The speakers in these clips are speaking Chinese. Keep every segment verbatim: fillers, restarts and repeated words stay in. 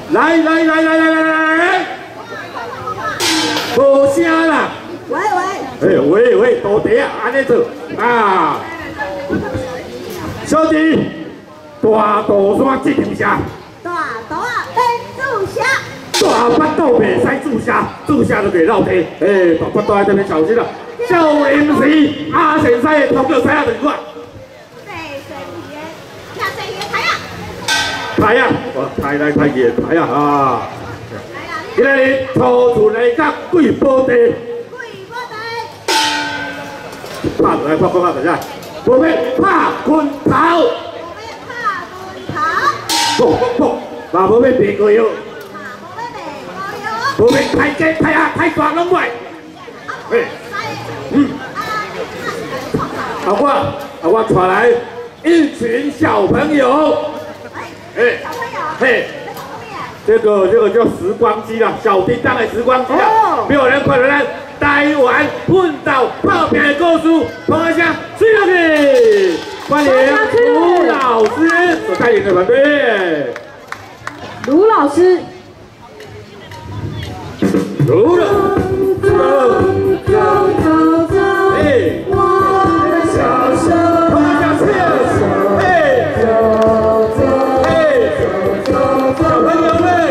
来来来来来来来来，无声啦。 喂喂。 哎喂喂，多地啊，安尼做啊。小弟，大肚山这条蛇。 大肚啊，变注射。 大巴肚袂使注射，注射就袂落地。哎，大巴肚喺这边小心啦。少林寺阿成西的头叫谁啊？就是我。 这神爷，那这爷睇啊。 睇啊，我睇来睇去睇啊啊！今日初出来甲贵宝地。 贵宝地。 拍落来，拍讲啊，大家，无要拍拳头。 无要拍拳头。 砰砰砰，嘛无要变过药。 嘛无要变过药。 无要太鸡太鸭太大拢袂。哎，嗯。啊我啊我带来一群小朋友。哎， 小朋友。 嘿。这个这个叫时光机啦，小叮当的时光机啦，没有人看到咱台湾奋斗泡拼的故事，同一声吹落去，欢迎卢老师所带领的团队。 卢老师， 卢老走走走走，哎，我的小手，同一声吹落去，哎，走走，哎，走走，小朋友们。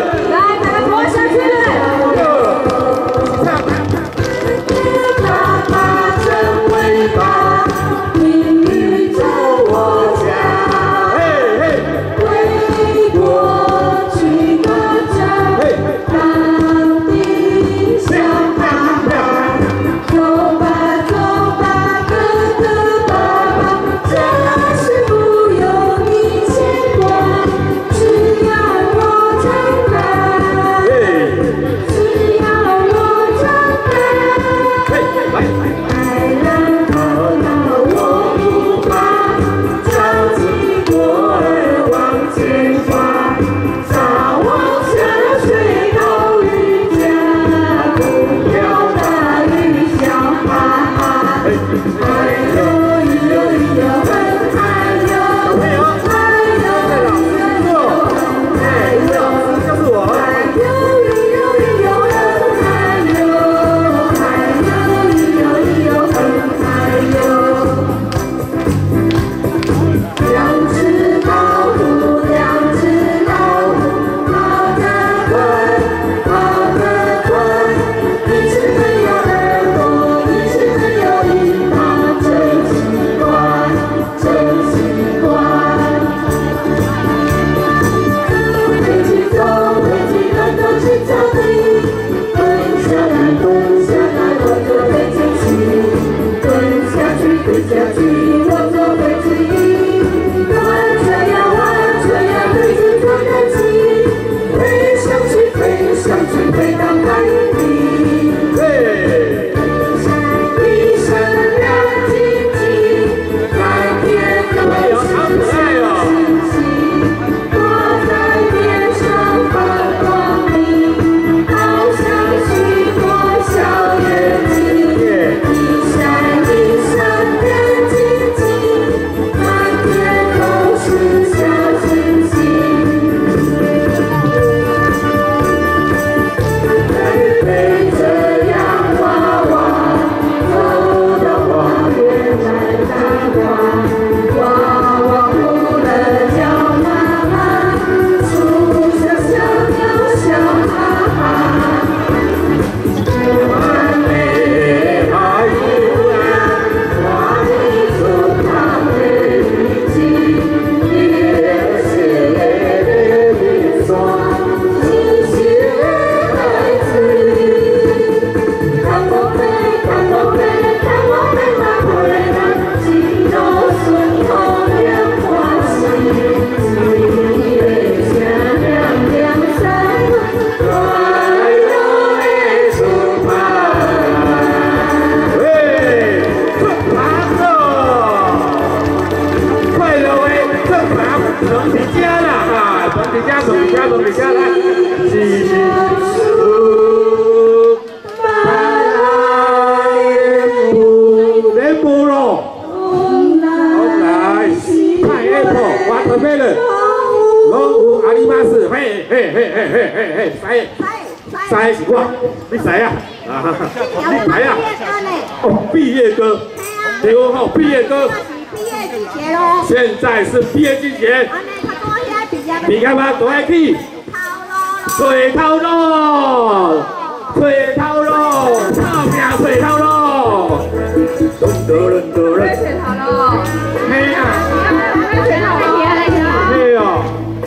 嘿嘿嘿，使使是我，你使啊？啊，你来啊！哦，毕业歌，对哦，吼，毕业歌。 毕业季节咯。 现在是毕业季节。你干嘛躲起？水头路，水头路，靠命水头路。轮到轮到轮。水头路。嘿啊！水头路。嘿哦。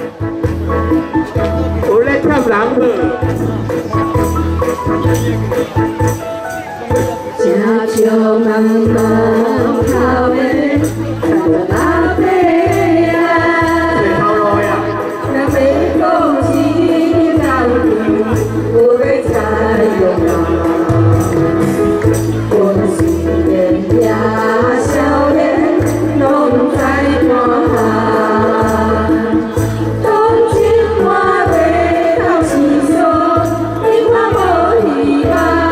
我咧跳人去。家乡慢慢跑的，看着那飞呀，那飞空气当中，我被采用啊，我的心眼呀，笑脸拢在看下，同情我背头是说，你看无希望。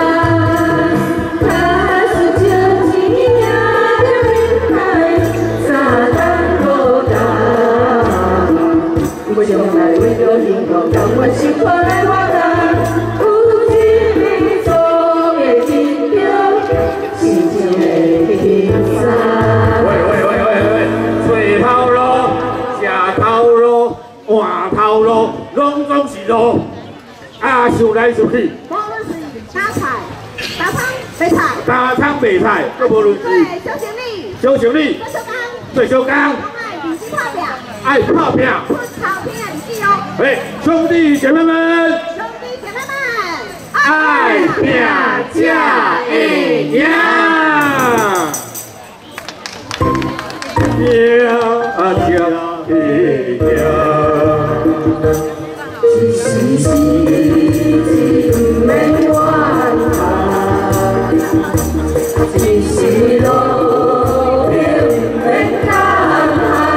我想来为着幸福，让我幸福来活动。有一米左的金条，心情的轻松。喂喂喂喂喂，水头路、食头路、换头路，拢总是路。啊，想来想去。无论是打菜、打汤、卖菜。打汤卖菜，都无论是。对，小行李。小行李。做小工。做小工。爱泡拼，爱泡拼。哎，兄弟姐妹们，兄弟姐妹们，爱拼才会赢，赢啊才会赢。一时时不免怨叹，一时路偏免坎坷。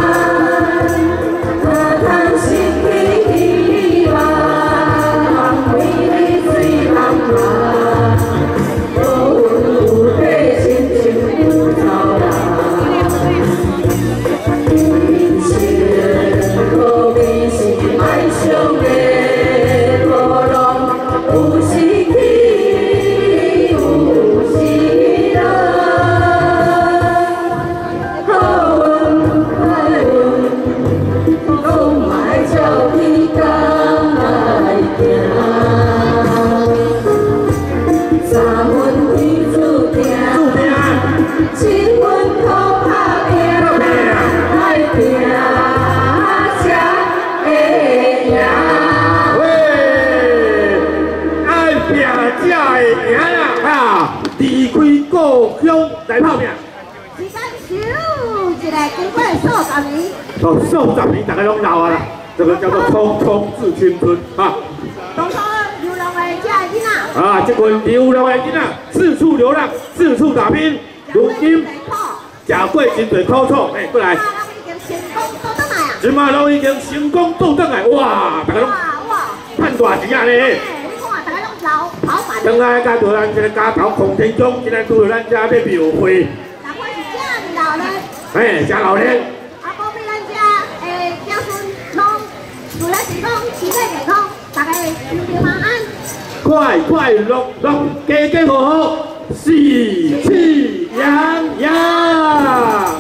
离开故乡来泡面。时间少一个，经过数十年。哦，数十年大家拢老啊啦，这个叫做匆匆致青春啊。当初流浪的这囡仔。啊，这群流浪的囡仔四处流浪，四处打拼，如今吃过真侪苦楚，哎，过来。即马拢已经成功倒转来，哇！大家拢赚大钱啊咧！将来甲到咱这个家头空天宫，今仔拄到咱遮要庙会。大概是遮老人。嘿，遮老人。啊，讲比咱遮诶子孙拢除了是讲身体健康，大家平平安安。快快乐乐，家家和和，喜气洋洋。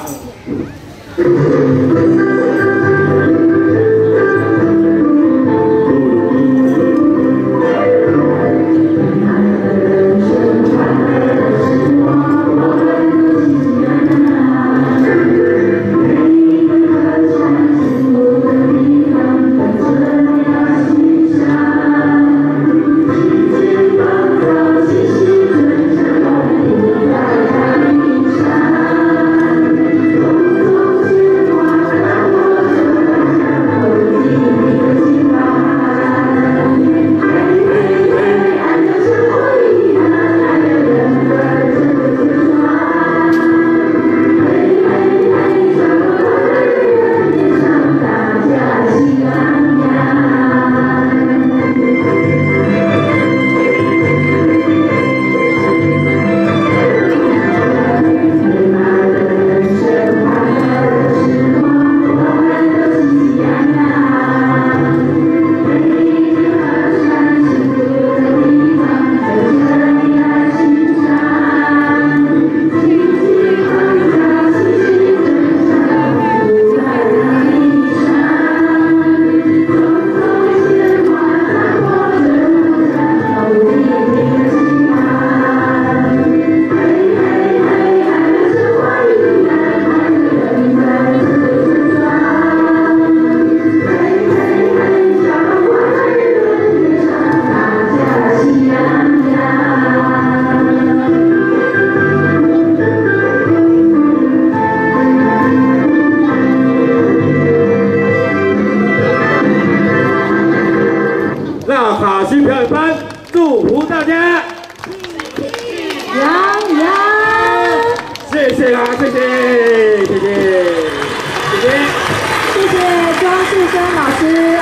大卡西表演班祝福大家。 洋洋， 谢谢啦，谢谢，谢谢，谢谢， 谢谢庄树生老师。